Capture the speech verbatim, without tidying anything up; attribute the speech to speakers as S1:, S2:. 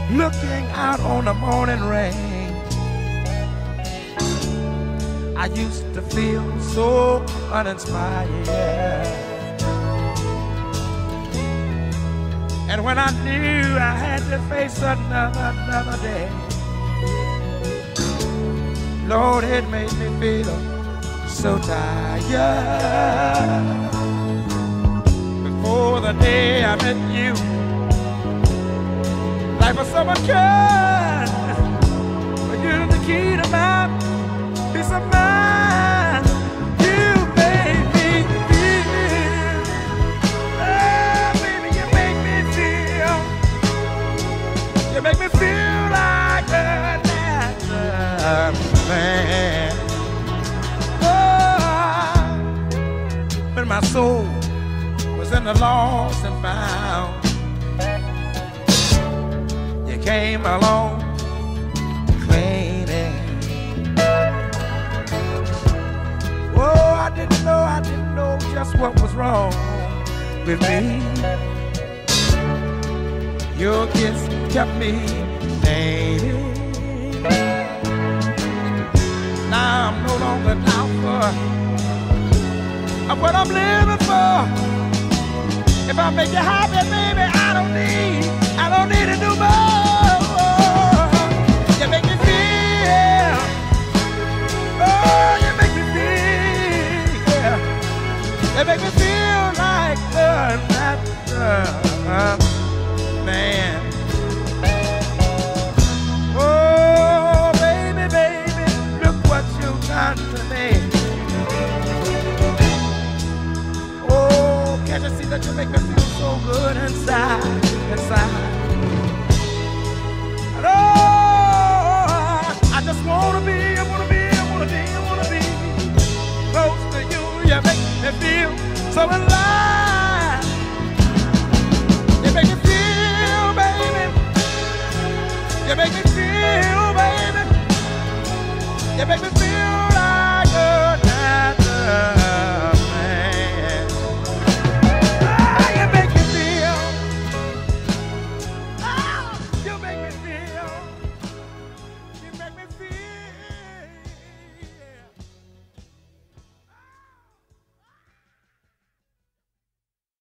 S1: looking out on the morning rain. I used to feel so uninspired, and when I knew I had to face another, another day, Lord, it made me feel so tired. Before the day I met you, life was so much good, but you're the key to my peace of mind. You made me feel, oh baby, you make me feel, you make me feel like a natural man. Oh, when my soul was in the lost and found, you came along cleaning. Oh, I didn't know, I didn't know just what was wrong with me. Your kiss kept me dating. Now I'm no longer doubtful of what I'm living for. If I make you happy, baby, I don't need, I don't need to do more. You make me feel, oh, you make me feel, you make me feel like a natural man. Oh, baby, baby, look what you've done to me. Oh, can't you see that you make me feel so good inside, inside? And oh, I just wanna be, I wanna be, I wanna be, I wanna be close to you. You make me feel so alive. You make me feel, baby. You make me feel, baby. You make me